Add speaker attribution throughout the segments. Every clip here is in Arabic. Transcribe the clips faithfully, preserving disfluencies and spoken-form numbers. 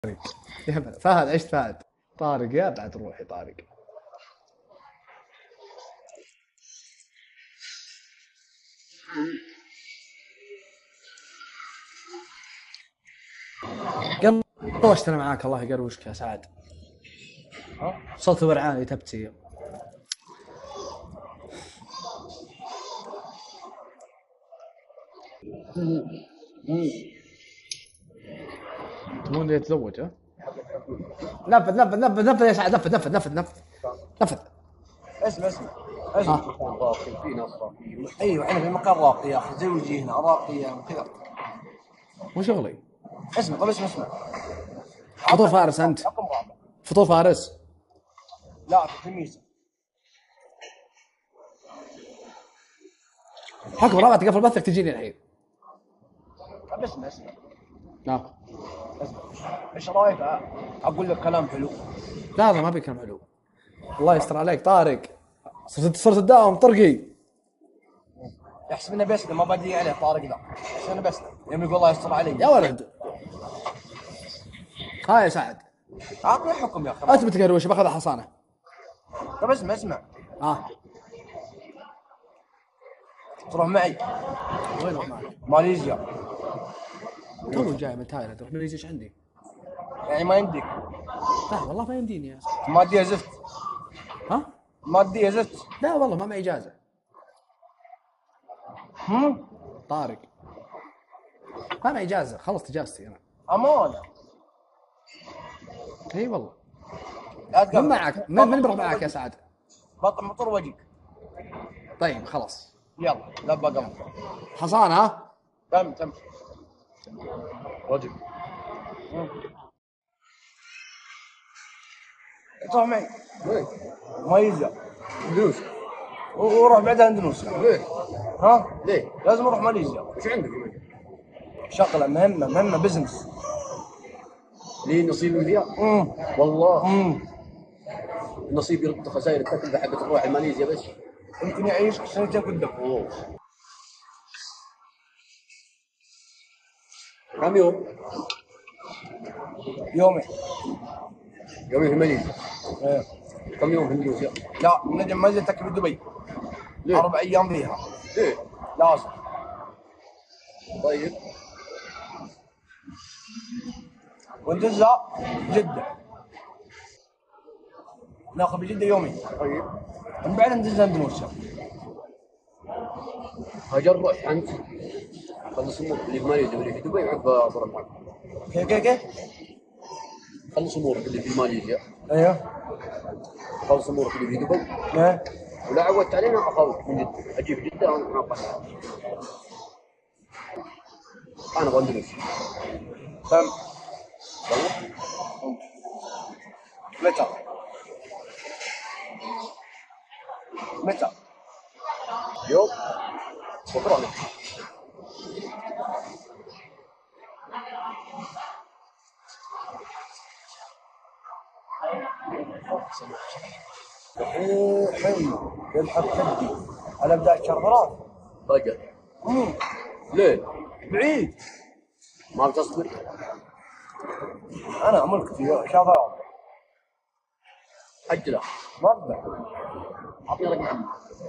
Speaker 1: يا ب- فهد عشت فهد. طارق يا بعد روحي طارق. قروشت انا معاك، الله يقروشك يا سعد. صوت ورعاني تبتي. تبون يتزوج ها؟ نفذ نفذ نفذ نفذ يا سعد، نفذ نفذ نفذ نفذ نفذ.
Speaker 2: اسمع اسمع اسمع. راقي في ناس راقيين. ايوه احنا في مكان راقي يا اخي، زي وجيهنا راقيه وكذا.
Speaker 1: مو شغلي.
Speaker 2: اسمع طيب اسمع اسمع.
Speaker 1: فطور فارس انت.
Speaker 2: رقم رابع.
Speaker 1: فطور فارس.
Speaker 2: لا في ميزه.
Speaker 1: حكم رابع تقفل بثك تجيني الحين.
Speaker 2: طيب اسمع اسمع
Speaker 1: لا
Speaker 2: اسمع. ايش رايك اقول لك كلام حلو؟
Speaker 1: لا لا ما بي كلام حلو. الله يستر عليك طارق. صرت صرت تداوم طرقي.
Speaker 2: يحسب انه بس ما بدي عليه طارق ذا. يحسب انه بس يوم يقول الله يستر علي.
Speaker 1: يا ولد ها يا سعد.
Speaker 2: اعطني حكم يا اخي.
Speaker 1: اثبت قروشه باخذ حصانه.
Speaker 2: طيب اسمع اسمع.
Speaker 1: اه
Speaker 2: تروح معي
Speaker 1: وين اروح معك؟
Speaker 2: ماليزيا.
Speaker 1: تو جاي من تايلاند تروح ماليزيا ايش عندي؟
Speaker 2: يعني ما يمديك.
Speaker 1: لا والله ما يمديني يا سعد.
Speaker 2: ماديه زفت.
Speaker 1: ها؟
Speaker 2: ماديه زفت.
Speaker 1: لا والله ما معي اجازه.
Speaker 2: هم؟
Speaker 1: طارق ما معي اجازه، خلصت اجازتي انا.
Speaker 2: امانه.
Speaker 1: اي والله.
Speaker 2: لا
Speaker 1: من
Speaker 2: تقبل.
Speaker 1: معك؟ من من بروح معك يا سعد؟
Speaker 2: بطل مطر وجهك.
Speaker 1: طيب خلاص.
Speaker 2: يلا لا بقى.
Speaker 1: حصانه ها؟
Speaker 2: تم تم.
Speaker 1: رجل.
Speaker 2: تروح معي
Speaker 3: وين؟
Speaker 2: ماليزيا.
Speaker 3: اندونيسيا.
Speaker 2: وروح بعدها اندونيسيا.
Speaker 3: ليه؟
Speaker 2: ها؟
Speaker 3: ليه؟
Speaker 2: لازم اروح ماليزيا.
Speaker 3: ايش عندك؟
Speaker 2: شغله مهمه مهمه بزنس.
Speaker 3: لي نصيب فيها؟
Speaker 2: امم
Speaker 3: والله
Speaker 2: امم
Speaker 3: نصيب يرد خسائر التكلفه حقت تروح ماليزيا بس.
Speaker 2: يمكن يعيش سنتين قدام.
Speaker 3: اوه كم يوم؟
Speaker 2: يومين.
Speaker 3: يومين في ماليزيا.
Speaker 2: ايه.
Speaker 3: كم يوم في اندونيسيا؟
Speaker 2: لا نجي ماليزيا تكفي دبي.
Speaker 3: ليه؟
Speaker 2: اربع ايام فيها.
Speaker 3: ليه؟
Speaker 2: لازم.
Speaker 3: طيب
Speaker 2: ونجزها جده. ناخذ بجده يومين.
Speaker 3: طيب
Speaker 2: من بعدها ندزها اندونيسيا.
Speaker 3: هاجر روح انت خلص امورك اللي في ماليزيا واللي في دبي عقب اصرف معك.
Speaker 2: كيف كيف كيف؟
Speaker 3: خلص امورك اللي في ماليزيا،
Speaker 2: ايوه.
Speaker 3: خلص امورك اللي في دبي،
Speaker 2: ايه.
Speaker 3: ولا عودت علينا اخوك من جده، اجيب جده وانا اقطع. انا ابغى اندونيسيا.
Speaker 2: تم.
Speaker 3: والله
Speaker 2: متى؟ متى؟
Speaker 3: اليوم بكره لك.
Speaker 2: ايه حلو يلحق كدي على بداية شهر
Speaker 3: فجأة.
Speaker 2: امم
Speaker 3: ليه؟
Speaker 2: بعيد.
Speaker 3: ما بتصبر؟
Speaker 2: انا ملكتي شهر
Speaker 3: أجله.
Speaker 2: ما اقدر.
Speaker 3: أعطني رقم عمي.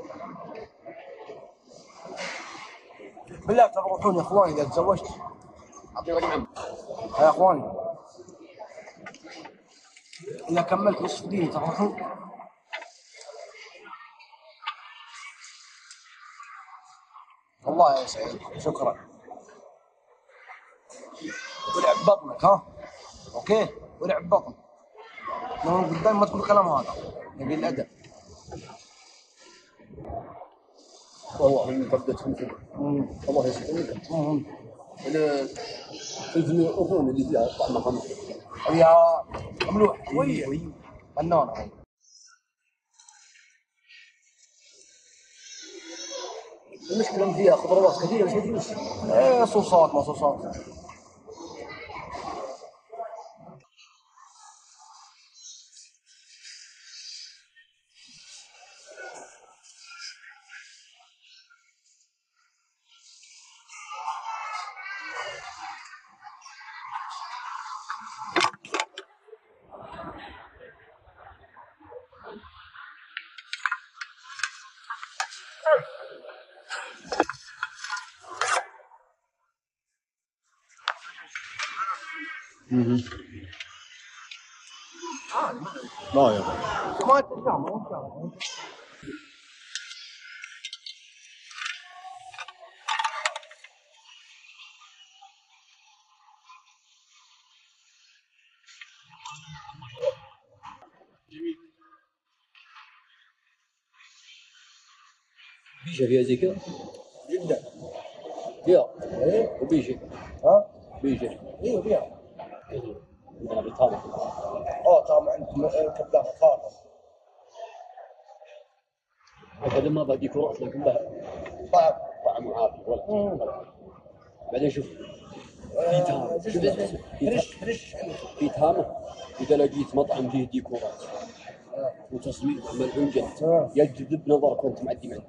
Speaker 2: بالله تروحون يا اخواني اذا تزوجت.
Speaker 3: أعطني رقم عمي.
Speaker 2: يا اخواني اذا كملت نصف ديني تروحون. الله يا سعيد شكرا. ولعب بطنك ها. اوكي ولعب بطنك. من قدام ما تقول الكلام هذا يبي الادب.
Speaker 3: والله إني فقدت خمسة. الله يسلمك. أنا الفيلم الأردني اللي فيها طعمه خمسة.
Speaker 2: يا مملوح شويه فنانه.
Speaker 3: المشكلة إن فيها خضروات كثيرة بس ما فلوس.
Speaker 2: ايه صوصات ما صوصات.
Speaker 3: ما يبغى.
Speaker 2: ما ترجع ما ترجع.
Speaker 3: بيشة فيها زي كذا؟
Speaker 2: جدا.
Speaker 3: فيها.
Speaker 2: ايه
Speaker 3: وبيشة.
Speaker 2: ها؟
Speaker 3: بيشة.
Speaker 2: ايوه فيها.
Speaker 3: عندنا بالتامة.
Speaker 2: اه طبعا عندكم كبدة فاضة.
Speaker 3: أكيد ما بقى ديكورات لكن بها
Speaker 2: طعم.
Speaker 3: طعم وعافية ولا. بعدين شوف في تامة.
Speaker 2: بس بس فريش فريش حلو.
Speaker 3: في تامة إذا لقيت مطعم فيه ديكورات وتصميم ملعون جد يجذب نظرك وأنت معدي منه.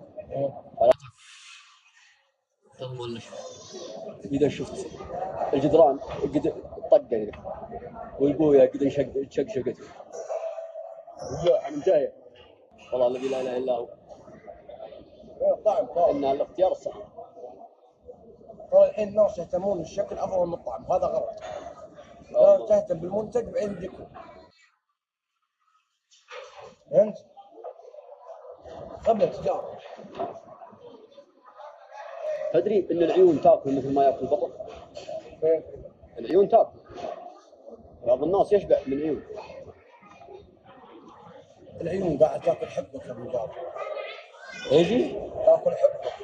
Speaker 3: تضمن لك إذا شفت الجدران قد طقة والبوية قد انشق شقشقت اللوحة منتهية والله الذي لا إله إلا هو.
Speaker 2: طعم طعم.
Speaker 3: إن الاختيار الصح.
Speaker 2: ترى الحين الناس يهتمون بالشكل افضل من الطعم، هذا غلط. لا تهتم بالمنتج بعين الديكور. فهمت؟ قبل التجارة.
Speaker 3: تدري إن العيون تاكل مثل ما ياكل البطن؟ العيون تاكل. بعض الناس يشبع من العيون.
Speaker 2: العيون قاعد تاكل حبك يا ابو جابر.
Speaker 3: ايجي؟
Speaker 2: تاكل حبك.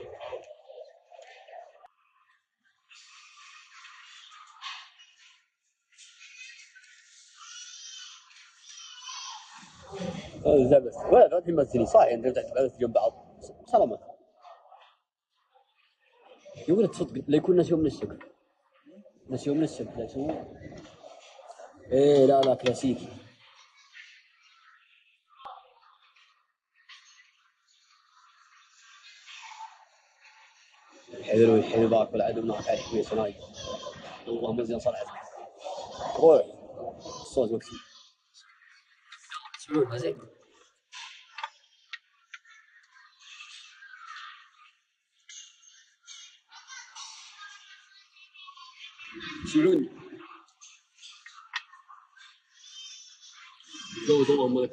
Speaker 3: زبس ولا لا تمثلي صحيح انت تحت جنب بعض سلامات. يقول لك صدق لا يكون ناس يوم من السكر. ناس يوم من السكر لا يسوون. ايه لا لا كلاسيكي. حلو حلو باكل عدو ما قاعد كويس نايم. والله مزين صلعت. روح الصوت مكسي. تسمعون زين؟ تسمعوني؟ زود الله ملك.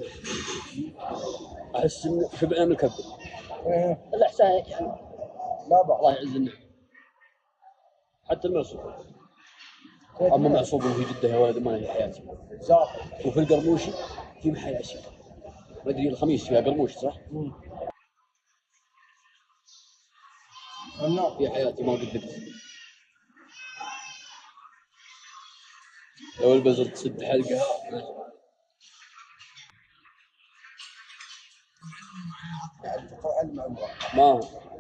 Speaker 3: احس ان شبعنا من الكبد.
Speaker 2: ايه
Speaker 3: الاحساس يعني
Speaker 2: لا بأس.
Speaker 3: الله يعز النعم. حتى المعصوب. اما معصوب في جده يا ولد ما هي حياتي.
Speaker 2: زاهد.
Speaker 3: وفي القرموشي في محل عشية. ما ادري الخميس فيها قرموش صح؟
Speaker 2: النار.
Speaker 3: في حياتي ما قد ذقت. لو البزر تسد حلقها
Speaker 2: علم عمره.
Speaker 3: ما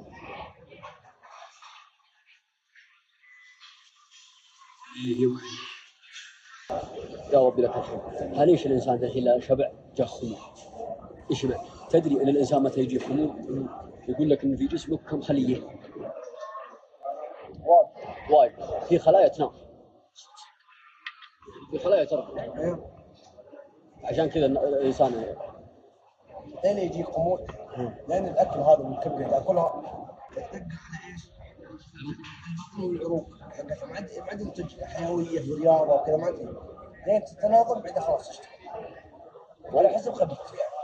Speaker 3: يا ربي لك الحمد. هليش الانسان الحين لا شبع جاء خمول يشبع. تدري ان الانسان متى يجي خمول يقول لك ان في جسمك كم خليه
Speaker 2: وايد
Speaker 3: وايد. في خلايا تنام في خلايا ترقد.
Speaker 2: ايه
Speaker 3: عشان كذا الانسان
Speaker 2: لين يجي قمول. لان الاكل هذا من الكبده تاكلها تدق على ايش؟ البطن والعروق حقتها ما عاد ما عاد ينتج حيويه ورياضه وكذا ما عاد. لين تتناظر بعدها خلاص تشتغل. ولا حسب خبيث يعني.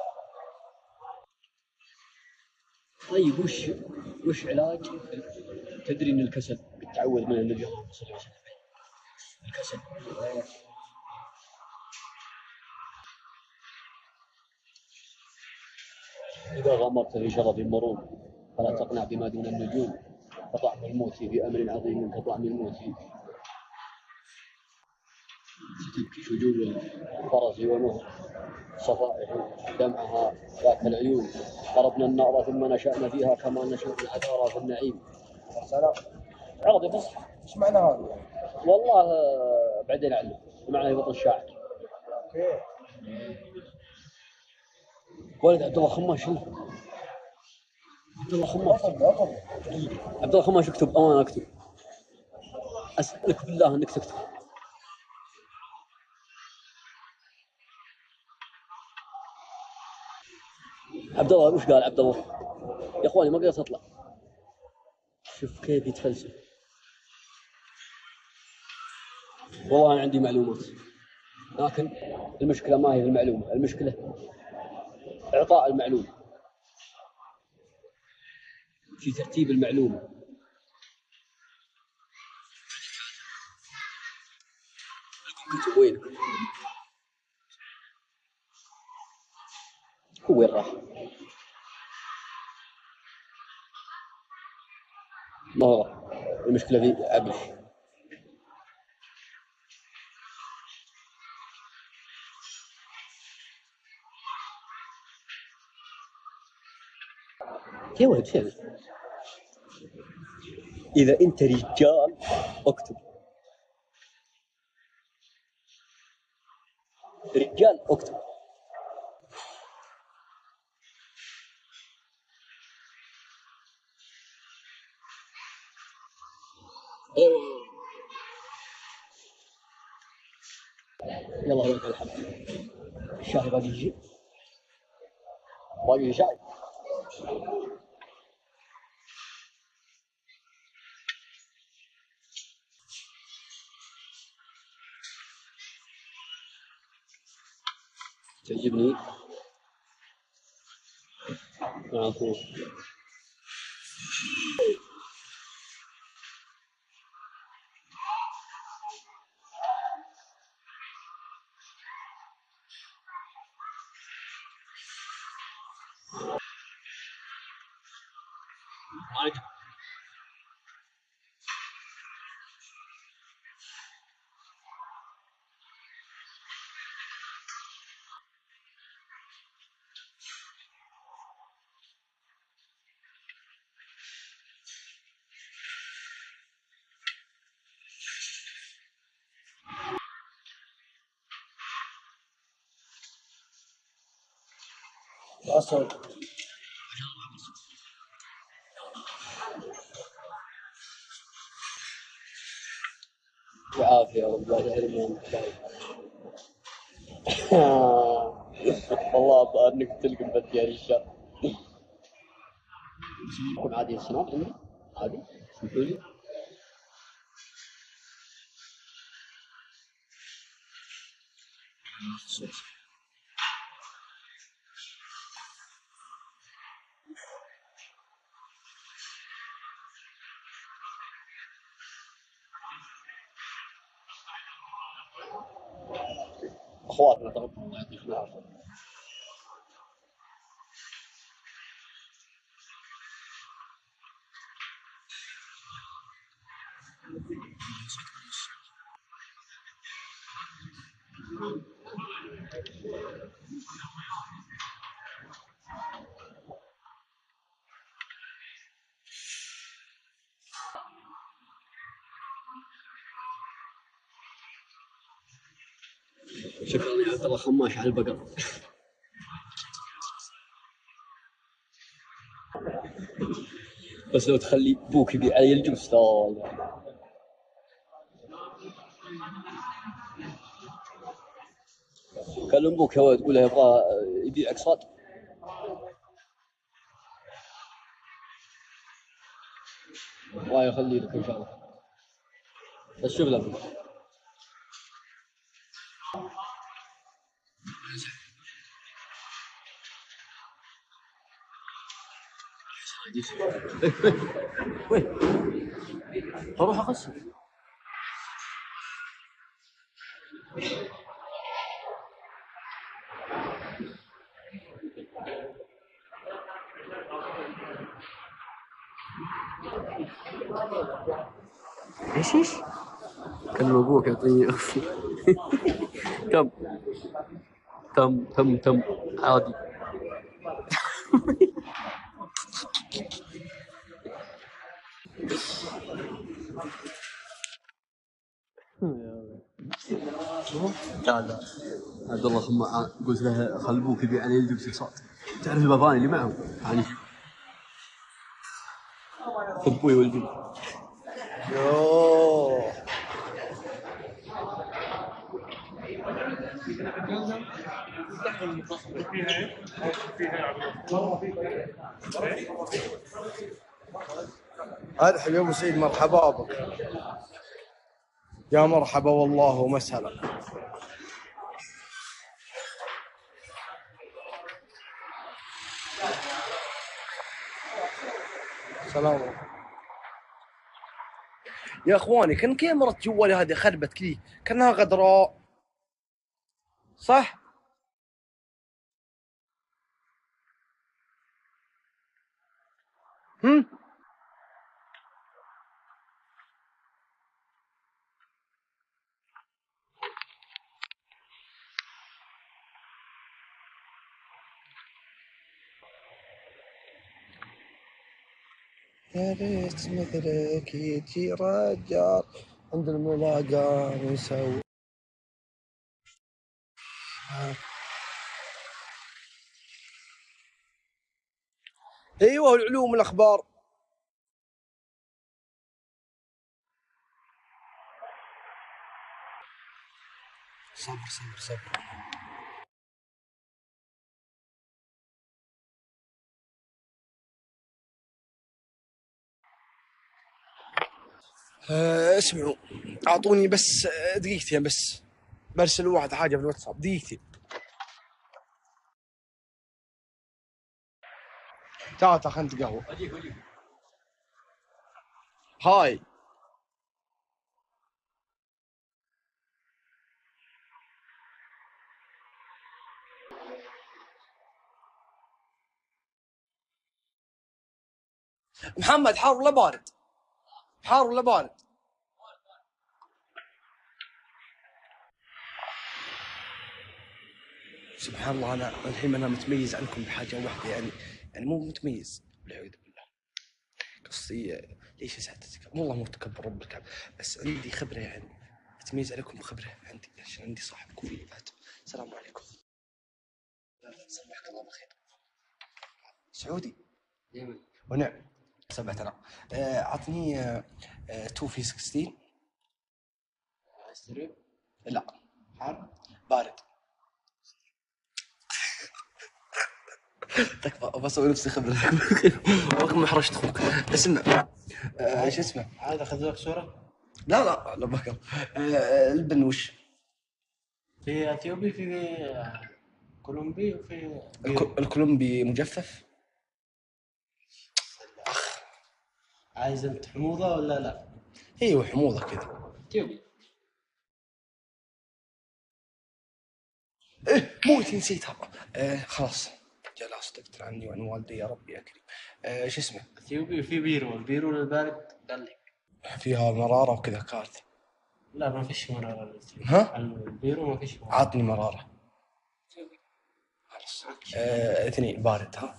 Speaker 3: طيب وش وش علاج؟ تدري ان الكسل تعود من النبي صلى الله عليه وسلم الكسل. إذا غامرت في شرف المرور فلا تقنع بما دون النجوم فطعم الموت في أمر عظيم كطعم الموت ستبكي شجوع فرس ونهر صفائح دمعها ذاك العيون ضربنا النار ثم نشأنا فيها كما نشأ العذارى في النعيم.
Speaker 2: سلام.
Speaker 3: عرضي فصحى.
Speaker 2: ايش معنى هذا؟
Speaker 3: والله بعدين أعلم معنى بطن الشاعر.
Speaker 2: اوكي.
Speaker 3: ولد عبد الله خماش عبد الله خماش
Speaker 2: اطلب اطلب.
Speaker 3: عبد الله خماش اكتب أمانة اكتب أسألك بالله أنك تكتب. عبد الله وش قال عبد الله؟ يا اخواني ما قدرت اطلع. شوف كيف يتفلسف والله أنا عندي معلومات، لكن المشكلة ما هي في المعلومة، المشكلة إعطاء المعلومة، في ترتيب المعلومة. كنت وين؟ هو وين راح؟ ما هو المشكلة في عقلي. يا ولد فين؟ إذا أنت رجال اكتب، رجال اكتب. أوه. يلا لك الحمد. الشاي باقي يجي، باقي شاي. تعجبني معكوس.
Speaker 2: أصل
Speaker 3: وعافية يا رب، لا تحرمنا. والله الظاهر انك تلقم بس يا رجال. اسمكم عادي السناب عندي؟ عادي؟ اسمحوا لي؟ اخواتنا طبعا الله يعطيكم العافية. شكرا يا عبد الله خماش على البقر. بس لو تخلي بوك يبيع علي الجوز طال. كلم بوك يا ولد تقول له يبغى يبيع اقساط. الله يخلي لك ان شاء الله. بس شوف لك
Speaker 1: وين؟ بروح اغسل. ايش ايش؟ كلم ابوك يعطيني. تم تم تم تم عادي.
Speaker 3: تعال عبد الله خما قلت له خل ابوك يبيع علي الجبس اقساط. تعرف الباباني اللي معهم يعني ابوي ولدي.
Speaker 2: يوه هذا حبيب ابو سعيد، مرحبا بك. يا مرحبا والله ومسهلا. سلام عليكم. يا اخواني كان كاميرا جوالي هذه خربت كذي كانها غدراء صح؟ هم؟ يا ريت مثلك يجي رجال عند الملاقى ونسوي. ايوه العلوم والاخبار. صبر صبر صبر. أه اسمعوا اعطوني بس دقيقتين بس برسل واحد حاجه في الواتساب دقيقتين. تعال تعال خلينا نتقهوى. هاي محمد حار ولا بارد؟ حار ولا بارد؟ سبحان الله انا الحين انا متميز عنكم بحاجه واحده يعني يعني مو متميز والعياذ بالله. قصدي ليش ساعتك؟ والله مو تكبر رب الكعبه بس عندي خبره يعني اتميز عليكم بخبره عندي عشان عندي صاحب كوري بعد. السلام عليكم. صبحك الله بالخير. سعودي؟ ونعم. سبعة انا اعطني تو في ستة عشر. لا حار بارد. تكفى بسوي نفسي خبرة رغم حرشت اخوك. اسمع آه، ايش اسمه؟
Speaker 4: هذا اخذ لك صورة؟
Speaker 2: لا لا لا بكر. آه، البن وش؟
Speaker 4: في اثيوبي في كولومبي وفي
Speaker 2: الك- الكولومبي مجفف.
Speaker 4: عايز انت حموضة ولا لا؟
Speaker 2: ايوه حموضه كذا.
Speaker 4: اثيوبي.
Speaker 2: ايه موتي نسيتها. آه خلاص جل استغفر عني وعن والدي يا ربي يا كريم. آه، ايش اسمه؟
Speaker 4: اثيوبي وفي بيرو، البيرو البارد قال لي
Speaker 2: فيها مراره وكذا كارت.
Speaker 4: لا ما فيش مرارة الأثيوبي.
Speaker 2: ها؟
Speaker 4: البيرو ما فيش مرارة.
Speaker 2: عطني مراره. خلاص آه، اثنين بارد. ها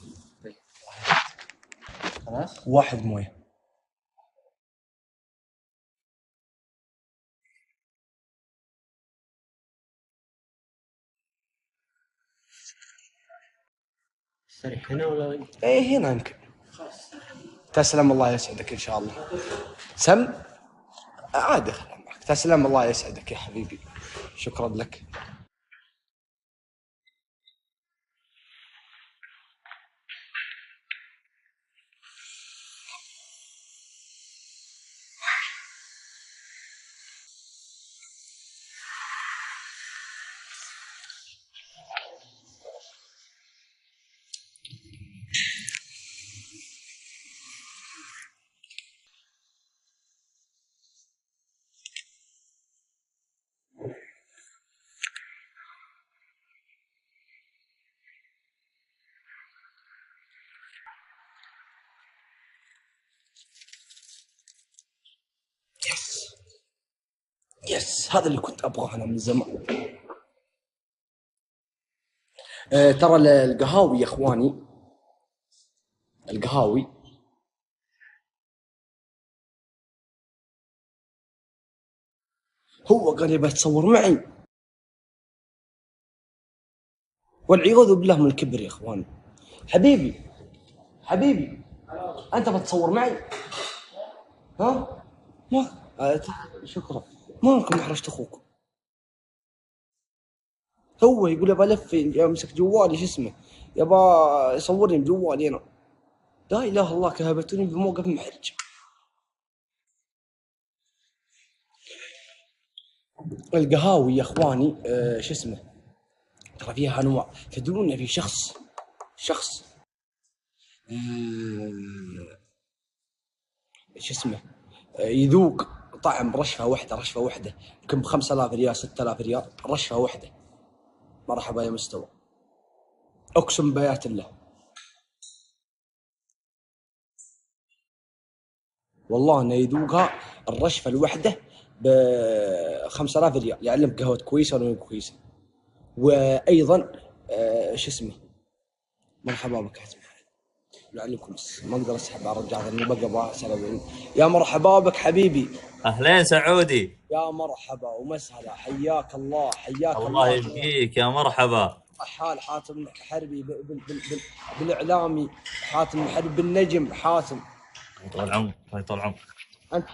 Speaker 4: خلاص
Speaker 2: واحد مويه.
Speaker 4: استريح هنا ولا وين؟
Speaker 2: ايه هنا يمكن.
Speaker 4: خلاص.
Speaker 2: تسلم الله يسعدك ان شاء الله. سم عادي خلها معك. تسلم الله يسعدك يا حبيبي شكرا لك. يس يس هذا اللي كنت ابغاه انا من زمان. آه ترى القهاوي يا اخواني القهاوي هو قال يبغى تصور معي والعياذ بالله من الكبر يا اخواني. حبيبي حبيبي انت بتصور معي؟ ها؟ ما آه شكرا مالكم احرجت اخوك. هو يقول يبغى الف يمسك جوالي شو اسمه يبغى يصورني بجوالي انا. لا اله الا الله كهبتوني بموقف محرج. القهاوي يا اخواني آه شو اسمه، ترى فيها انواع. تدرون إن في شخص شخص آه شو اسمه آه يذوق طعم رشفه واحده، رشفه واحده يمكن ب خمسة آلاف ريال ستة آلاف ريال رشفه واحده. مرحبا يا مستوى، اقسم بآيات الله والله انه يذوقها الرشفه الواحده ب خمسة آلاف ريال، يعلمك قهوه كويسه ولا مو كويسه. وايضا آه شو اسمه، مرحبا بك حسن، لعلكم بس ما اقدر اسحب على الرجال لاني بقى ابغى اسال. يا مرحبا بك حبيبي.
Speaker 5: اهلين سعودي.
Speaker 2: يا مرحبا ومسهلا، حياك الله حياك الله.
Speaker 5: الله يبقيك يا مرحبا.
Speaker 2: حال حاتم الحربي بال بال بال بال بالاعلامي، حاتم الحربي بالنجم حاتم.
Speaker 5: طول العمر طول العمر.
Speaker 2: انت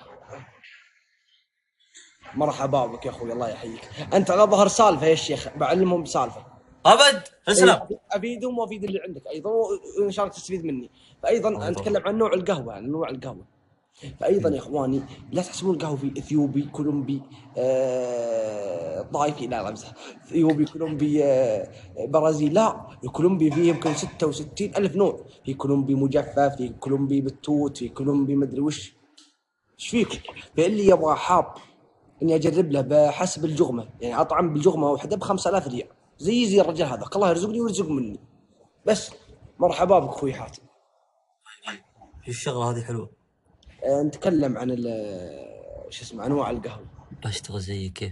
Speaker 2: مرحبا بك يا اخوي، الله يحييك. انت على ظهر سالفه يا شيخ، بعلمهم سالفه
Speaker 5: ابد اسلم.
Speaker 2: افيدهم وافيد اللي عندك ايضا، وان شاء الله تستفيد مني. فايضا نتكلم عن نوع القهوه، عن نوع القهوه. فايضا يا اخواني لا تحسبون القهوه في اثيوبي كولومبي آه، طائفي، لا لا امزح. اثيوبي كولومبي آه، برازيل، لا. الكولومبي فيه يمكن ستة وستين الف نوع. في كولومبي مجفف، في كولومبي بالتوت، في كولومبي مدري وش. ايش فيك؟ فاللي يبغى حاب اني اجرب له بحسب الجغمه، يعني اطعم بالجغمه واحده ب خمسة آلاف ريال، زي زي الرجال هذاك، الله يرزقني ويرزق مني. بس مرحبا بك اخوي حاتم.
Speaker 5: في الشغله هذه حلوه.
Speaker 2: آه، نتكلم عن شو اسمه انواع القهوه.
Speaker 5: بشتغل زي كيف؟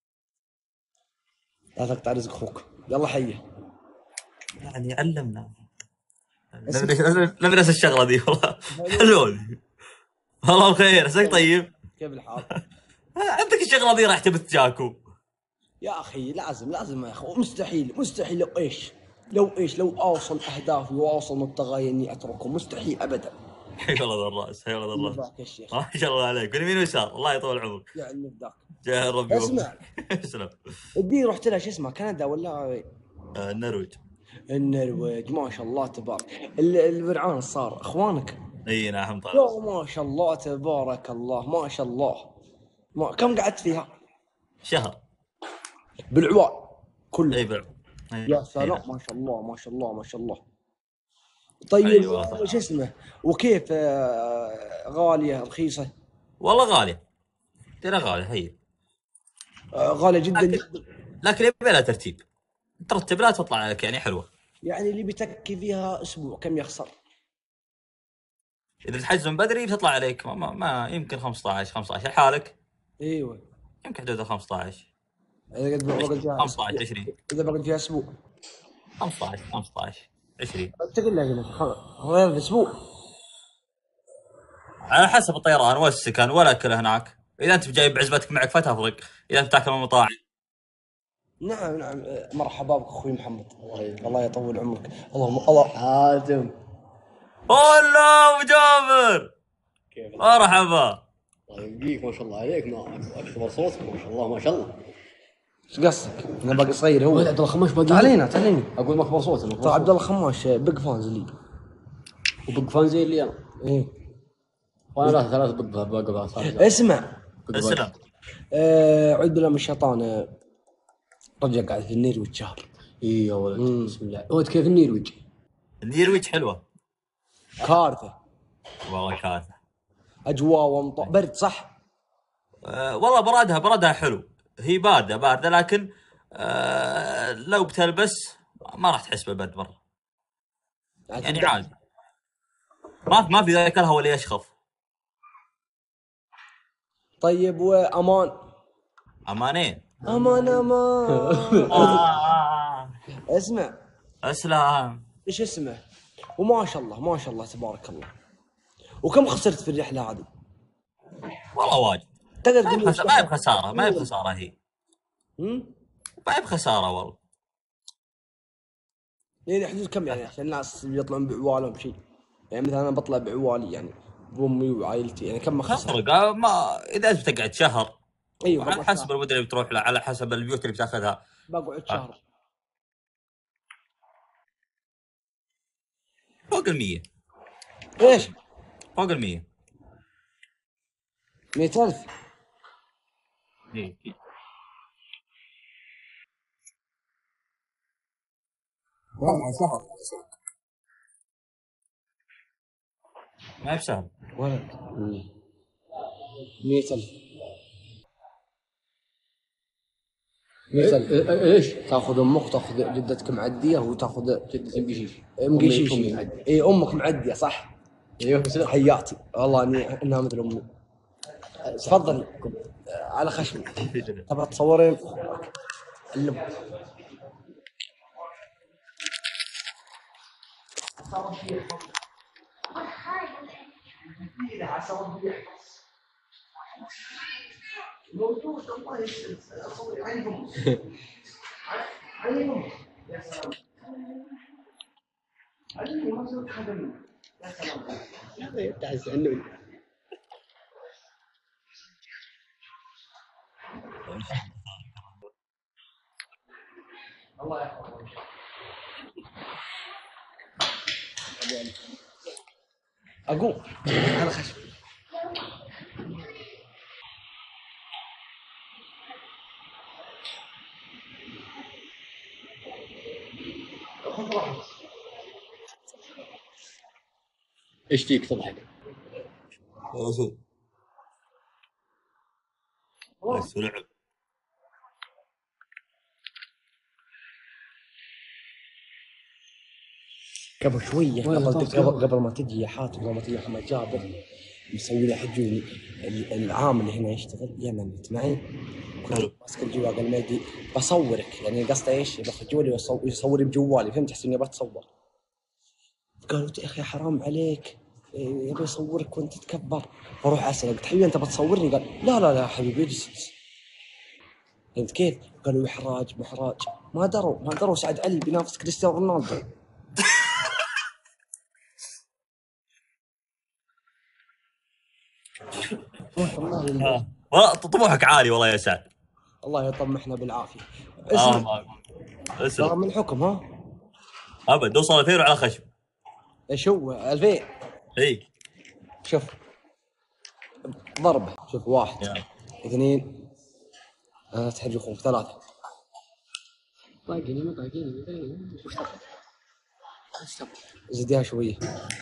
Speaker 2: لا تقطع رزق اخوك، يلا حيه.
Speaker 5: يعني علمنا. نبي نفس الشغله دي والله حلوه دي. والله بخير، عساك طيب؟
Speaker 2: كيف الحال؟
Speaker 5: عندك الشغله دي راح تبت جاكو.
Speaker 2: يا اخي لازم لازم يا اخي، مستحيل مستحيل لو ايش لو ايش لو اوصل اهدافي واوصل مبتغاي اني اتركه، مستحيل ابدا.
Speaker 5: حي والله ذا الراس، حي والله ذا الراس.
Speaker 2: ذاك يا شيخ
Speaker 5: ما شاء الله عليك، يمين ويسار، الله يطول عمرك.
Speaker 2: يعني ذاك.
Speaker 5: جاه ربي.
Speaker 2: اسمع
Speaker 5: اسلم.
Speaker 2: ادي رحت لها شو اسمه كندا ولا
Speaker 5: آه، النرويج.
Speaker 2: النرويج، ما شاء الله تبارك. البرعان صار اخوانك.
Speaker 5: اي نعم طبعا.
Speaker 2: يا ما شاء الله تبارك الله، ما شاء الله. ما كم قعدت فيها؟
Speaker 5: شهر.
Speaker 2: بالعوال كله.
Speaker 5: اي بلع.
Speaker 2: يا سلام، ما شاء الله ما شاء الله ما شاء الله. طيب
Speaker 5: أيوة.
Speaker 2: شو اسمه، وكيف آه غاليه رخيصه؟
Speaker 5: والله غاليه، ترى غاليه هي.
Speaker 2: آه غاليه جدا.
Speaker 5: لكن, لكن يبي لها ترتيب، ترتب لا تطلع لك يعني حلوه.
Speaker 2: يعني اللي بيتكي فيها اسبوع كم يخسر؟
Speaker 5: اذا تحجز من بدري بتطلع عليك ما, ما, ما يمكن خمسة عشر خمسة عشر حالك.
Speaker 2: ايوه
Speaker 5: يمكن حدود خمسة عشر.
Speaker 2: اذا قد بقعد فيها
Speaker 5: خمسة عشر عشرين.
Speaker 2: اذا بقعد فيها اسبوع
Speaker 5: خمسة عشر خمسة عشر عشرين.
Speaker 2: تقول لك غير اسبوع
Speaker 5: على حسب الطيران والسكن والاكل هناك. اذا انت جايب عزبتك معك فتفرق، اذا انت تاكل من المطاعم.
Speaker 2: نعم نعم. مرحبا بك اخوي محمد، الله يطول عمرك. اللهم الله.
Speaker 4: حاتم
Speaker 5: الله ابو جابر
Speaker 4: كيف؟
Speaker 5: مرحبا.
Speaker 4: الله يبقيك، ما شاء الله عليك، ما اكبر صوتك ما شاء الله ما شاء الله.
Speaker 2: ايش قصدك؟ انا باقي صغير هو.
Speaker 4: عبد الله خماش باقي.
Speaker 2: تعالينا تعاليني.
Speaker 4: اقول مكبر صوتك.
Speaker 2: ترى عبد الله خماش بيج فانز لي،
Speaker 4: وبق فان زي اللي انا.
Speaker 2: ايه
Speaker 4: وانا لا ثلاث بق بق.
Speaker 2: اسمع
Speaker 5: السلام.
Speaker 2: آه، اعوذ بالله من الشيطان. آه، رجع قاعد في النرويج شهر.
Speaker 4: اي يا ولد بسم الله. ولد كيف النرويج؟
Speaker 5: النرويج حلوه.
Speaker 2: كارثه،
Speaker 5: والله كارثه.
Speaker 2: اجواء وامطار برد صح؟
Speaker 5: أه والله برادها برادها حلو. هي بارده بارده لكن أه لو بتلبس ما راح تحس بالبرد مره. يعني عادي. ما ما في ذاك الهواء اللي يشخف.
Speaker 2: طيب وامان؟
Speaker 5: امانين.
Speaker 2: امان امان.
Speaker 5: آه.
Speaker 2: اسمع
Speaker 5: اسلام.
Speaker 2: ايش اسمه، وما شاء الله ما شاء الله تبارك الله. وكم خسرت في الرحله هذه؟
Speaker 5: والله واجد.
Speaker 2: تقدر
Speaker 5: ما
Speaker 2: تقول
Speaker 5: هي بخساره، ما هي بخساره هي.
Speaker 2: امم
Speaker 5: ما هي بخساره والله.
Speaker 2: يعني حدود كم يعني عشان الناس يطلعون بعوالهم شيء؟ يعني مثلا انا بطلع بعوالي يعني بامي وعائلتي، يعني كم خسرت؟
Speaker 5: تفرق ما اذا انت بتقعد شهر.
Speaker 2: ايوه
Speaker 5: على حسب المدة اللي بتروح له، على حسب البيوت اللي بتاخذها.
Speaker 2: بقعد شهر
Speaker 5: فوق المية.
Speaker 2: ايش؟
Speaker 5: فوق المية.
Speaker 2: مئة ألف.
Speaker 5: إيه.
Speaker 2: والله سهل.
Speaker 5: ما هي بسهل.
Speaker 2: ولد مئة ألف مئة ألف.
Speaker 3: ايش؟
Speaker 2: تاخذ امك، تاخذ جدتك معديه، وتاخذ جدتك مقشيش مقشيش. اي امك معديه صح؟
Speaker 3: ايوه بس لا.
Speaker 2: حياتي والله اني انها مثل امي. تفضل على خشمي. تبغى تصورين؟ اللب. موجود الله يسلمك. صوري عندهم عندهم. يا سلام علي ما صرت خدمني. يا سلام
Speaker 3: هذا تعز عنه.
Speaker 2: الله يحفظك. اقوم على خشمي. خذ راحتك.
Speaker 3: ايش فيك تضحك؟
Speaker 5: بس ولعب.
Speaker 2: قبل شويه قبل قبل, قبل ما تجي يا حاتم، قبل ما تجي محمد جابر مسوي لي حجوني العام اللي هنا يشتغل يمني معي. كنت ماسك الجوال قال ما يدي بصورك، يعني قصده ايش؟ ياخذ جوالي ويصور بجوالي، فهمت؟ احس اني بتصور. قالوا يا اخي حرام عليك، يبي يصورك وانت تكبر. بروح اسال قلت حبيبي انت بتصورني؟ قال لا لا لا حبيبي اجلس. فهمت كيف؟ قالوا احراج محراج. ما دروا ما دروا سعد علي بينافس كريستيانو رونالدو.
Speaker 5: والله طموحك عالي والله يا سعد.
Speaker 2: الله يطمحنا بالعافيه.
Speaker 5: اه
Speaker 2: اسمع
Speaker 5: اسمع
Speaker 2: رغم الحكم ها
Speaker 5: ابد اوصل ألفين على خشم.
Speaker 2: ايش هو ألفين؟
Speaker 5: اي
Speaker 2: شوف ضربه. شوف واحد
Speaker 5: يا.
Speaker 2: اثنين لا تحرجكم ثلاثه.
Speaker 3: طاقني ما طاقني وش تبغى؟
Speaker 2: وش تبغى؟ زديها شويه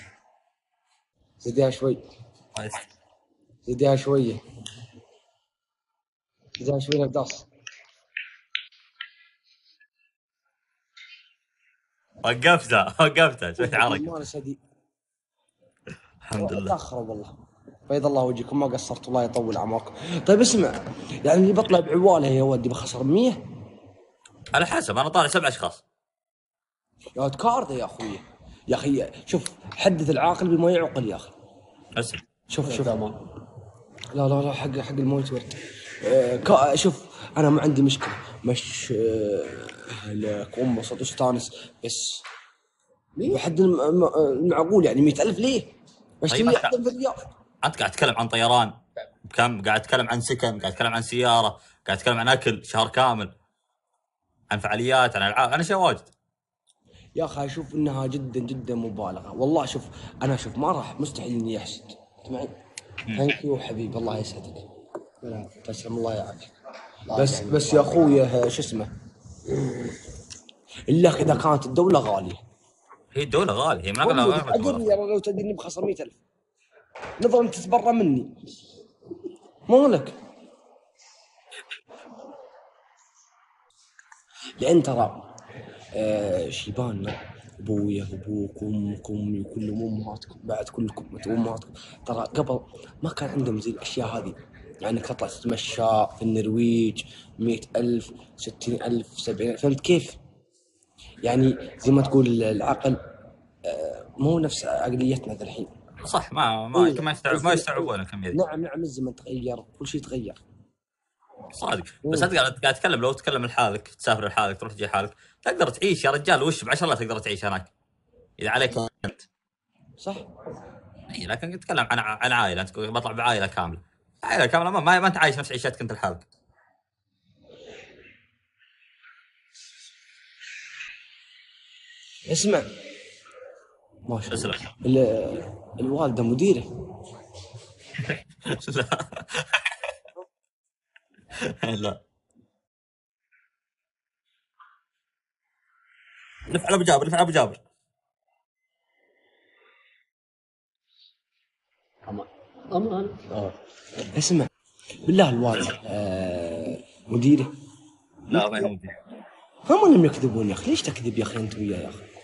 Speaker 2: زديها شوي زديها شويه زديها شويه نقص.
Speaker 5: وقفتها وقفتها شفت حركه. الحمد لله.
Speaker 2: تاخروا والله. بيض الله وجهكم ما قصرت، الله يطول اعماركم. طيب اسمع، يعني اللي بطلع بعواله يا ودي بخسر مية؟
Speaker 5: على حسب انا طالع سبع اشخاص.
Speaker 2: يا كارده يا اخوي. يا اخي شوف حدث العاقل بما يعقل يا اخي.
Speaker 5: اسم
Speaker 2: شوف شوف لا لا لا حق حق الموت ورد. آه شوف انا ما عندي مشكله، مش آه لك انبسط واستانس، بس بحد المعقول يعني مئة ألف ليه؟ بشتري لي أحسن في الرياض.
Speaker 5: انت قاعد تتكلم عن طيران بكم؟ قاعد تتكلم عن سكن، قاعد تتكلم عن سياره، قاعد تتكلم عن اكل شهر كامل، عن فعاليات، عن العاب، عن اشياء واجد.
Speaker 2: يا اخي اشوف انها جدا جدا مبالغه والله. شوف انا شوف ما راح مستحيل اني احسد. معي ثانك يو حبيبي الله يسعدك. تسلم الله يعافيك. بس بس يا اخوي شو اسمه، الا اذا كانت الدوله غاليه.
Speaker 5: هي الدوله غاليه، هي ما
Speaker 2: ادري لو تدري بخسر مئة ألف نظرا تتبرى مني مو لك. لان ترى آه شيباننا ابويا وابوك وامك وامي وكلهم امهاتكم بعد كلكم امهاتكم ترى قبل ما كان عندهم زي الاشياء هذه. يعني انك تطلع تتمشى في النرويج مئة ألف ستين ألف سبعين ألف، فهمت كيف؟ يعني زي ما تقول العقل آه مو نفس عقليتنا ذا الحين.
Speaker 5: صح ما ما إيه؟ ما يستوعب ما يستوعبون الكميه دي.
Speaker 2: نعم نعم الزمن تغير كل شيء تغير
Speaker 5: صادق. بس انت قاعد قاعد تتكلم لو تتكلم لحالك تسافر لحالك تروح تجي حالك تقدر تعيش يا رجال. وش ب عشرة آلاف تقدر تعيش هناك اذا عليك انت
Speaker 2: صح.
Speaker 5: اي لكن تتكلم عن عن عائله، انت بطلع بعائله كامله. عائله كامله ما, ما انت عايش نفس عيشتك انت لحالك.
Speaker 2: اسمع ما شاء الله الوالده مديره.
Speaker 5: لا لا لف على ابو جابر، لف على ابو جابر.
Speaker 3: امان امان.
Speaker 2: اه اسمع، بالله الوالد آه مديري
Speaker 5: لا ما يهمني.
Speaker 2: هم انهم يكذبون يا اخي. ليش تكذب يا اخي انت وياه يا اخي؟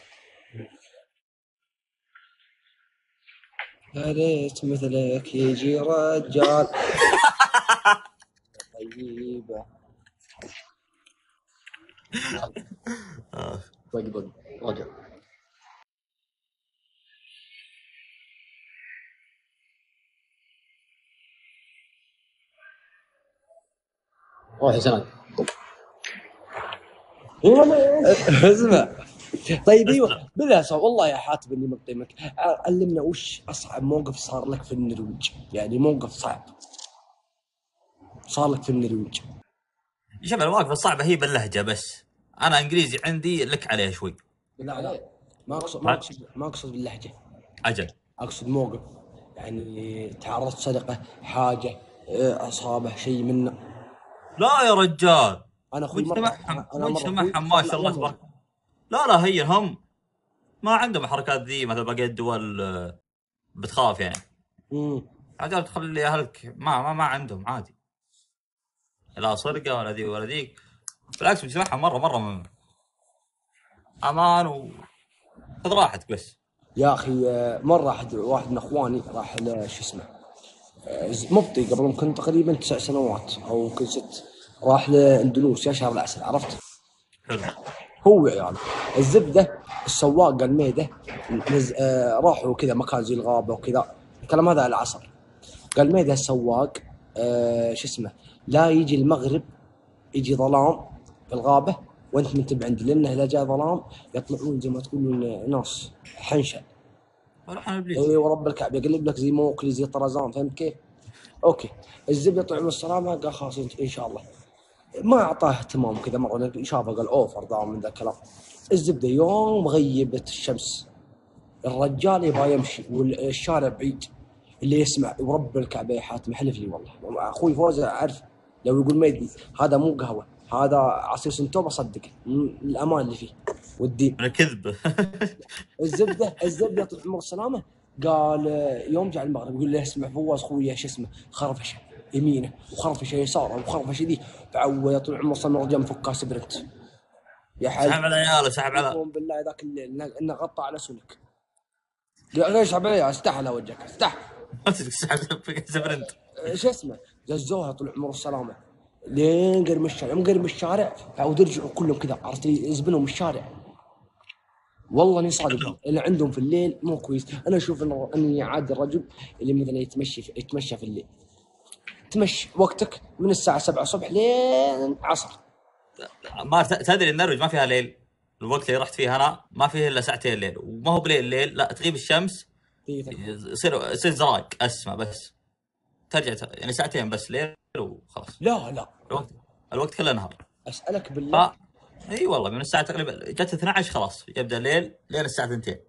Speaker 2: يا ريت مثلك يجي رجال. طيبه.
Speaker 5: آه.
Speaker 3: باقي باقي راجع. روح يا سند.
Speaker 2: اسمع طيب ايوه بالله صار والله يا حاتم اني مقيمك. علمنا وش اصعب موقف صار لك في النرويج، يعني موقف صعب صار لك في النرويج.
Speaker 5: شوف المواقف الصعبه هي باللهجه بس. انا انجليزي عندي لك عليه شوي.
Speaker 2: لا لا ما اقصد ما اقصد ما اقصد باللهجه.
Speaker 5: اجل.
Speaker 2: اقصد موقف يعني تعرضت سرقه حاجه آه، اصابه شيء منه.
Speaker 5: لا يا رجال،
Speaker 2: انا اخوي مره
Speaker 5: مجتمعهم
Speaker 2: انا مره اخوي
Speaker 5: مجتمعهم ما شاء الله تبارك. لا لا هي هم ما عندهم الحركات ذي مثل باقي الدول. آه، بتخاف يعني.
Speaker 2: امم
Speaker 5: عجل تخلي اهلك ما ما, ما عندهم عادي. لا سرقه ولا ذي ولا ذيك. بالعكس مجتمعهم مره مره من امان و خذ راحتك بس.
Speaker 2: يا اخي آه، مره احد واحد من اخواني راح ل- شو اسمه آه، ز- مبطي قبل يمكن تقريبا تسع سنوات او يمكن ست. راح لاندونوسيا شهر العسل عرفت.
Speaker 5: حلو.
Speaker 2: هو وعياله الزبده السواق الميده نز... آه راحوا كذا مكان زي الغابه وكذا. الكلام هذا على العصر. قال ميده السواق آه شو اسمه لا يجي المغرب يجي ظلام في الغابه وانت منتبه عندي، لانه اذا جاء ظلام يطلعون زي ما تقولون ناس حنشه.
Speaker 5: روح انا ابليس.
Speaker 2: اي ورب الكعبه يقلب لك زي موكلي زي طرزان فهمت كيف؟ اوكي الزبده طلع من السلامه قال خلاص ان شاء الله. ما اعطاه اهتمام كذا مره شافه قال اوفر دام من ذا الكلام. الزبده يوم غيبت الشمس الرجال يبغى يمشي والشارع بعيد. اللي يسمع ورب الكعبه يا حاتم حلف لي والله اخوي فوز اعرف لو يقول ميدي هذا مو قهوه هذا عصير سنتو بصدق الامان اللي فيه والدين.
Speaker 5: انا كذب.
Speaker 2: الزبده الزبده طول عمره السلامه قال يوم جاء المغرب يقول له اسمع فواز خويا شو اسمه خرفشه يمينه وخرفشه يساره وخرفشه ذي بعوه طول عمره صار رجال مفكها سبرنت يا حي.
Speaker 5: سحب على عياله سحب على.
Speaker 2: يقوم بالله ذاك الليل انه غطى على سلك. ليش سحب عليه استح على وجهك استح.
Speaker 5: سحب سبرنت.
Speaker 2: شو اسمه ززوها طول عمره السلامه لين قرم الشارع يوم قرم الشارع عاود يرجعوا كلهم كذا عرفت يزبلهم الشارع. والله اني صادق اللي عندهم في الليل مو كويس. انا اشوف انه اني عادي الرجل اللي مثلا يتمشي في يتمشى في الليل تمشي وقتك من الساعه سبعة الصبح لين عصر.
Speaker 5: ما ت- تدري النرويج ما فيها ليل. الوقت اللي رحت فيه انا ما فيه الا ساعتين الليل، وما هو بليل الليل، لا تغيب الشمس يصير يصير زراق اسمى بس. ترجع ت- يعني ساعتين بس ليل وخلاص.
Speaker 2: لا لا
Speaker 5: الوقت الوقت كله نهار.
Speaker 2: اسالك بالله
Speaker 5: اه اي والله من الساعه تقريبا جت اثني عشر خلاص يبدا الليل لين الساعه اثنين.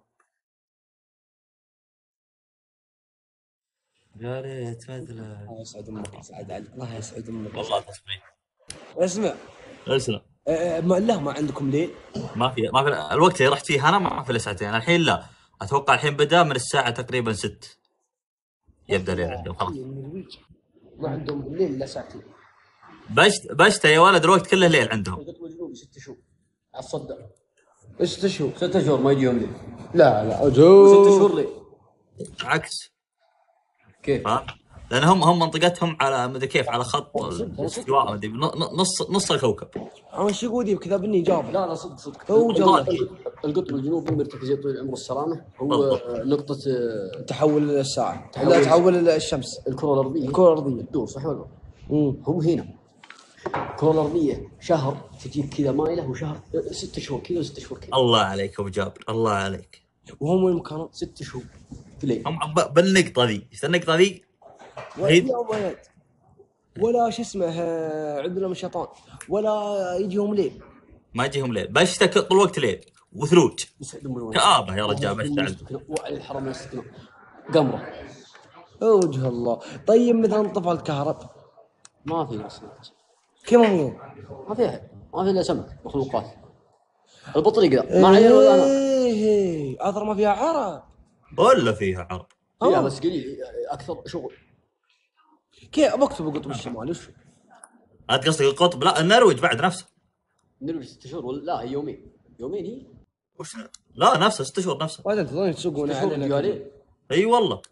Speaker 5: يا ريت مثلا.
Speaker 2: الله يسعد امك يسعد علي الله يسعد امك.
Speaker 5: والله تصميم.
Speaker 2: اسمع
Speaker 5: اسلم.
Speaker 2: أه ما لا ما عندكم ليل.
Speaker 5: ما في ما في الوقت اللي رحت فيه انا ما في الا ساعتين. الحين لا اتوقع الحين بدا من الساعه تقريبا ست يبدا الليل عندهم خلاص.
Speaker 2: النرويج ما عندهم بالليل الا ساعتين.
Speaker 5: بشت بشت يا ولد الوقت كله ليل عندهم.
Speaker 2: جنوبي ست شهور
Speaker 3: اتصدق
Speaker 2: ست شهور
Speaker 3: ست شهور ما يجيهم لي.
Speaker 2: لا لا
Speaker 3: ست
Speaker 2: جو
Speaker 3: شهور لي
Speaker 5: عكس
Speaker 3: كيف؟
Speaker 5: ها لان هم هم منطقتهم على مدري كيف على خط الاستواء مدري نص نص الكوكب.
Speaker 2: انا شو يقول كذا بني جاب.
Speaker 3: لا لا صدق صدق.
Speaker 2: هو جوله
Speaker 3: القطب الجنوبي مرتكز طول عمر السلامه هو
Speaker 5: بالضبط.
Speaker 3: نقطه
Speaker 2: تحول الساعه
Speaker 3: تحول-
Speaker 2: لا تحول الشمس
Speaker 3: الكره الارضيه.
Speaker 2: الكره الارضيه.
Speaker 3: الدور صح ولا لا؟
Speaker 2: امم
Speaker 3: هو هنا الكره الارضيه شهر تجيك كذا مايله وشهر ست شهور كذا وست شهور كذا.
Speaker 5: الله عليك ابو جابر الله عليك.
Speaker 2: وهم وين مكانهم؟
Speaker 3: ست شهور في الليل.
Speaker 5: هم ب- بالنقطه ذي ايش النقطه ذي؟ هيد.
Speaker 2: ولا ولد ولا شو اسمه آه، عندنا من الشيطان ولا يجيهم ليل.
Speaker 5: ما يجيهم ليل بشتك طول الوقت ليل وثلوج
Speaker 3: يسعد من وين.
Speaker 5: كآبة يا رجال بشتعل.
Speaker 3: وعلى الحرم يسكنون قمره
Speaker 2: وجه الله. طيب مثلا طفى الكهرب
Speaker 3: ما في اسماك
Speaker 2: كم هو؟
Speaker 3: ما في أحد. ما في الا سمك مخلوقات. البطريق ذا ما عيل ولا انا.
Speaker 2: ايه اثر ما فيها عرب
Speaker 5: ولا فيها عرب؟
Speaker 3: فيها بس قليل اكثر شغل.
Speaker 2: كيف بكتب القطب الشمالي وش؟
Speaker 5: انت قصدك القطب؟ لا النرويج بعد نفسه.
Speaker 3: نرويج ست شهور ولا لا هي يومين يومين هي.
Speaker 5: وش لا نفسه ست شهور نفسه.
Speaker 2: وانت تظن تسوقون
Speaker 3: ست شهور
Speaker 2: علينا
Speaker 3: ديوالين.
Speaker 5: اي والله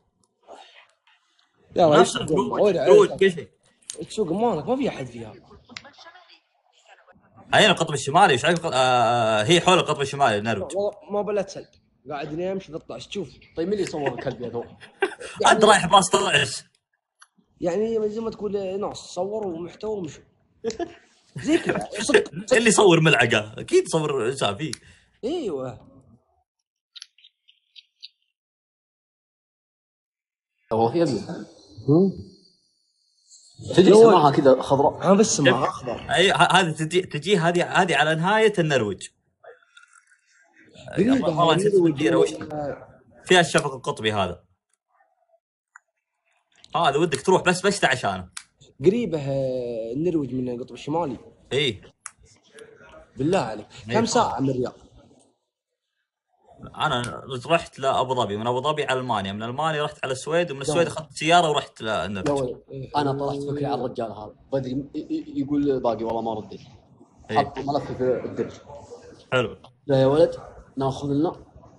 Speaker 2: يلا
Speaker 5: نفسه النرويج كل شيء.
Speaker 2: تسوق مالك ما في احد فيها.
Speaker 5: هي القطب الشمالي ايش عارف؟ آه هي حول القطب الشمالي النرويج.
Speaker 2: والله ما بلت سلب قاعد يمشي تطلع تشوف.
Speaker 3: طيب مين اللي يصور الكلب يا ذو؟
Speaker 5: انت رايح باص طلعش.
Speaker 2: يعني زي ما تقول ناس صوروا محتوى ومشوا زي كذا صدق.
Speaker 5: اللي يصور ملعقه اكيد يصور شافيه.
Speaker 2: ايوه
Speaker 3: هو في ابيض. تدري سماها كذا خضراء.
Speaker 2: انا بس سماها اخضر.
Speaker 5: اي هذه تجي تجي هذه هذه على نهايه النرويج. والله نسيت المديره وش فيها الشفق القطبي هذا. هذا ودك تروح بس بس عشانه.
Speaker 2: قريبه النرويج من القطب الشمالي.
Speaker 5: ايه
Speaker 2: بالله عليك كم ساعه من الرياض؟
Speaker 5: انا رحت لابو ظبي، من ابو ظبي على المانيا، من المانيا رحت على السويد، ومن السويد اخذت سياره ورحت للنرويج.
Speaker 3: انا طلعت فكري على الرجال هذا بدري يقول باقي والله ما رديت. حط ملفي في الدرج.
Speaker 5: حلو.
Speaker 3: لا يا ولد ناخذ لنا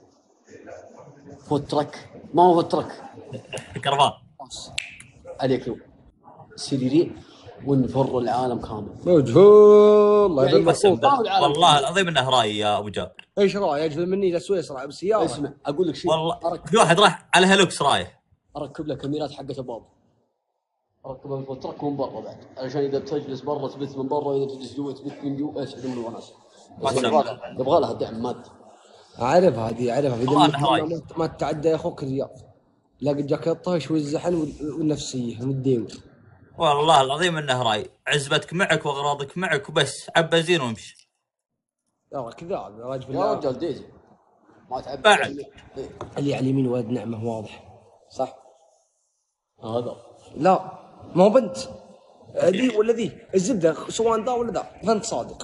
Speaker 3: فوت ترك. ما هو فوت ترك
Speaker 5: كرفان
Speaker 3: عليك سريرين ونفر العالم كامل.
Speaker 2: وجهه الله يبارك
Speaker 5: قسم والله العظيم انه راي يا ابو جابر.
Speaker 2: ايش رايك اجل مني الى سويسرا بسياره؟
Speaker 3: اسمع اقول لك شيء.
Speaker 5: والله في واحد راح على هلوكس رايح
Speaker 3: اركب لك كاميرات حقت الباب. اركب الفوت ترك من برا بعد علشان اذا بتجلس برا تبث من برا واذا تجلس جوا تبث من جوا اسعد من الوناس. يبغى لها دعم مادي.
Speaker 2: اعرف هذه اعرفها
Speaker 5: ما,
Speaker 2: ما, ما تتعدى يا اخوك الرياض. لاقي جاك الطهش والزحن والنفسيه والديور.
Speaker 5: والله العظيم انه راي. عزبتك معك واغراضك معك وبس، عبى زين وامشي.
Speaker 2: يا كذاب يا رجل.
Speaker 3: يا رجال ديزي ما تعب
Speaker 5: بعد
Speaker 2: اللي على اليمين ولد نعمه واضح صح؟
Speaker 3: هذا
Speaker 2: لا ما هو بنت ذي ولا ذي الزبده سواء ذا ولا ذا فانت صادق.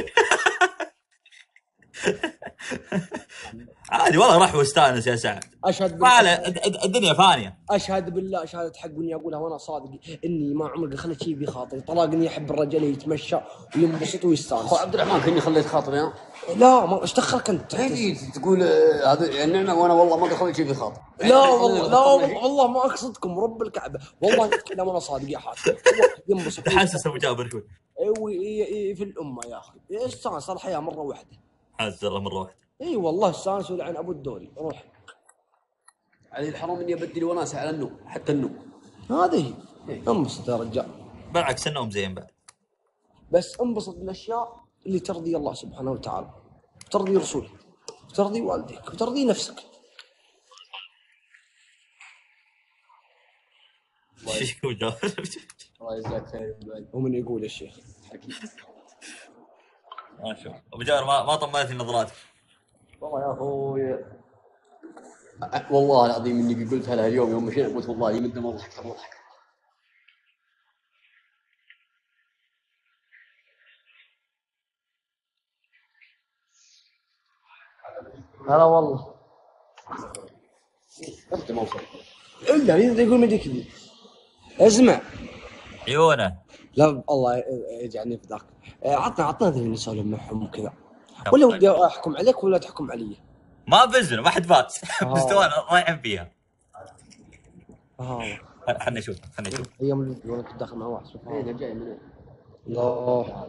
Speaker 5: عادي والله راح واستانس يا سعد.
Speaker 2: اشهد
Speaker 5: بالله الدنيا فانيه.
Speaker 2: اشهد بالله شهاده حق اني اقولها وانا صادق اني ما عمري خليت شيء بخاطري. طلاقني احب الرجال يتمشى وينبسط ويستانس.
Speaker 3: اخو عبد الرحمن كني خليت خاطري انا.
Speaker 2: لا ما ايش دخلك انت؟
Speaker 3: تجي تقول هذا النعمه وانا والله ما خليت شيء بخاطري.
Speaker 2: لا والله لا والله ما اقصدكم رب الكعبه والله كذا وانا صادق يا حاتم. ينبسط
Speaker 5: حاسس ابو جابر شوي.
Speaker 2: اي في الامه يا اخي استانس الحياه مره واحده.
Speaker 5: حاسس الله مره واحده.
Speaker 2: اي والله استانس ولعن ابو الدوري روح.
Speaker 3: علي الحرام اني ابدل وناسه على النوم حتى النوم.
Speaker 2: هذه انبسط يا رجال.
Speaker 5: بالعكس النوم زين بعد.
Speaker 2: بس انبسط بالاشياء اللي ترضي الله سبحانه وتعالى، ترضي رسوله، وترضي والديك، وترضي نفسك.
Speaker 5: ايش يقول جابر؟
Speaker 3: الله يجزاك خير.
Speaker 2: ومن يقول الشيخ
Speaker 5: ما شاء الله ابو جابر ما ما طمنتني نظراتك.
Speaker 3: والله يا اخوي والله العظيم اني قلتها لها اليوم يوم مشينا قلت والله من دم ضحكت ضحك.
Speaker 2: هلا والله
Speaker 3: انت ما وصلت
Speaker 2: الا يقول ما يديك ذي. اسمع
Speaker 5: عيونه
Speaker 2: لا الله يجعلني في ذاك. عطنا عطنا ذي نسولف معهم وكذا. ولا ودي احكم عليك ولا تحكم علي؟
Speaker 5: ما بزنا ما حد فاز. مستوانا رايحين فيها.
Speaker 2: اه
Speaker 5: خلنا نشوف خلنا نشوف.
Speaker 2: ايام اللي وانا كنت داخل مع واحد سبحان
Speaker 3: انا جاي من
Speaker 2: الله.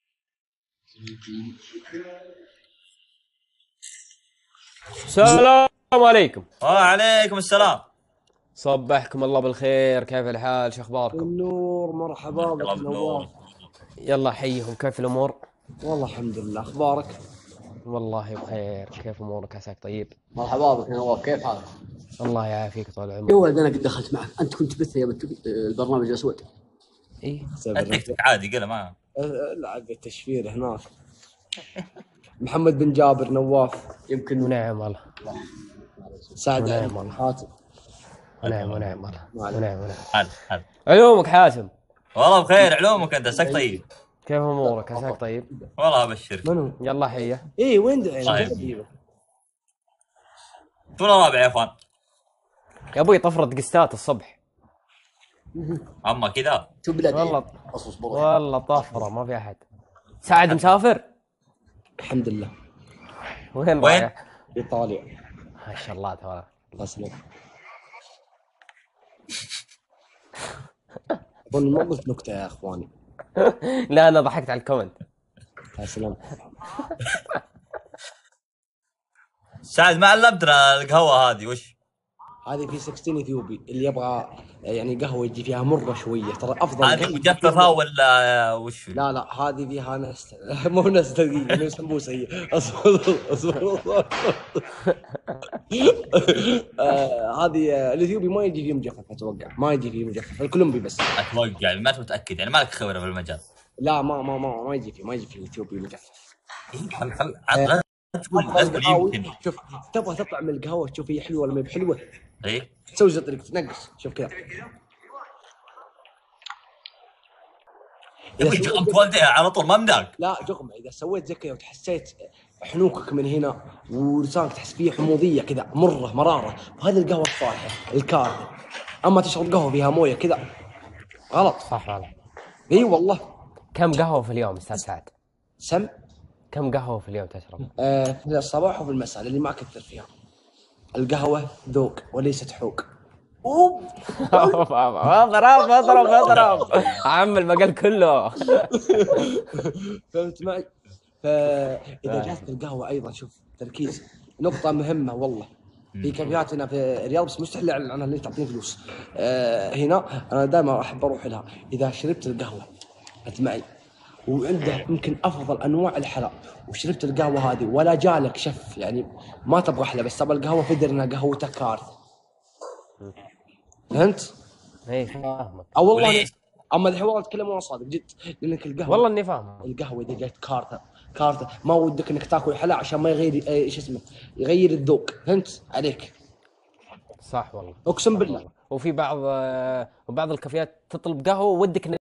Speaker 6: السلام عليكم.
Speaker 5: وعليكم السلام.
Speaker 6: صبحكم الله بالخير، كيف الحال؟ شو اخباركم؟
Speaker 2: النور مرحبا بك نواف.
Speaker 6: يلا حيهم، كيف الامور؟
Speaker 2: والله الحمد لله. اخبارك؟
Speaker 6: والله بخير، كيف امورك؟ عساك طيب؟
Speaker 3: مرحبا بك يا نواف كيف حالك؟
Speaker 6: الله يعافيك طول
Speaker 3: يا
Speaker 6: عمرك.
Speaker 3: ولد انا قد دخلت معك انت كنت بث يا البرنامج الاسود.
Speaker 6: ايه
Speaker 5: التكتك عادي قله ما
Speaker 2: العب التشفير هناك. محمد بن جابر نواف
Speaker 3: يمكن
Speaker 6: ونعم والله.
Speaker 2: سعد
Speaker 6: ونعم والله.
Speaker 2: حاتم
Speaker 6: ونعم ونعم والله. ونعم ونعم.
Speaker 5: حل حل.
Speaker 6: علومك حاتم؟
Speaker 5: والله بخير. علومك انت سك طيب؟
Speaker 6: كيف امورك عساك طيب؟
Speaker 5: والله ابشرك.
Speaker 2: منو؟
Speaker 6: يلا حيه.
Speaker 2: ايه وين ده؟
Speaker 5: طيب. ولا رابع يا اخوان.
Speaker 6: يا ابوي طفرت قستات الصبح.
Speaker 5: اما كذا.
Speaker 2: شو بلاد
Speaker 6: والله
Speaker 2: اصبر بروح.
Speaker 6: والله طافره ما في احد. سعد مسافر؟
Speaker 2: الحمد لله.
Speaker 6: وين
Speaker 5: وين؟
Speaker 6: رايح؟
Speaker 2: ايطاليا.
Speaker 6: ما شاء الله تبارك.
Speaker 2: الله يسلمك. اظن ما قلت نكته يا اخواني.
Speaker 6: لا انا ضحكت على الكومنت.
Speaker 2: يا سلام.
Speaker 5: سعد ما علمتنا القهوه هذه وش؟
Speaker 2: هذه في ستاشر اثيوبي اللي يبغى يعني قهوه يجي فيها مره شويه ترى افضل.
Speaker 5: هذه مجففه ولا وش؟
Speaker 2: لا لا هذه فيها نست مو نست دقيقه مو سمبوسه هي. اصبر اصبر. آه، هذه آه، الاثيوبي ما يجي فيه مجفف اتوقع ما يجي فيه مجفف الكولومبي بس.
Speaker 5: اتوقع يعني ما متاكد يعني مالك خبره في المجال.
Speaker 2: لا ما ما ما ما يجي فيه ما يجي فيه الاثيوبي مجفف.
Speaker 5: إيه، خل خل لا تقول لا تقول يمكن.
Speaker 2: شوف تبغى تطعم القهوه تشوف هي حلوه ولا ما هي بحلوه.
Speaker 5: ايه
Speaker 2: تسوي زي طريقة تنقص شوف كذا.
Speaker 5: يا اخي جغمت والديها على طول ما مداك.
Speaker 2: لا جغمة اذا سويت زي كذا وتحسيت حنوكك من هنا ولسانك تحس فيه حموضيه كذا مره مراره وهذه القهوه الصالحه الكارثه. اما تشرب قهوه فيها مويه كذا غلط.
Speaker 6: صح والله.
Speaker 2: اي والله.
Speaker 6: كم قهوه في اليوم استاذ سعد؟
Speaker 2: سم.
Speaker 6: كم قهوه في اليوم تشرب؟
Speaker 2: آه في الصباح وفي المساء اللي ما اكثر فيها. القهوه ذوق وليست حوق. اوه
Speaker 6: اضرب اضرب اضرب عم المقال كله.
Speaker 2: فهمت معي؟ فاذا جاتك القهوه ايضا شوف تركيز نقطه مهمه والله. في كافيهات هنا في الرياض بس مستحيل اعلن عنها اللي تعطيني فلوس. آه هنا انا دائما احب اروح لها. اذا شربت القهوه انت معي وعنده يمكن افضل انواع الحلا وشربت القهوه هذه ولا جالك شف يعني ما تبغى احلى بس تبغى القهوه فدر انها قهوتك كارث. فهمت؟
Speaker 6: اي فاهمك.
Speaker 2: او والله
Speaker 5: وليش؟
Speaker 2: اما الحين والله اتكلم وانا صادق جد لانك القهوه
Speaker 6: والله اني فاهم.
Speaker 2: القهوه اذا جت كارثه كارثه ما ودك انك تاكل حلا عشان ما يغير ايش اسمه يغير الذوق. فهمت عليك؟
Speaker 6: صح والله
Speaker 2: اقسم بالله.
Speaker 6: وفي بعض وبعض الكافيات تطلب قهوه ودك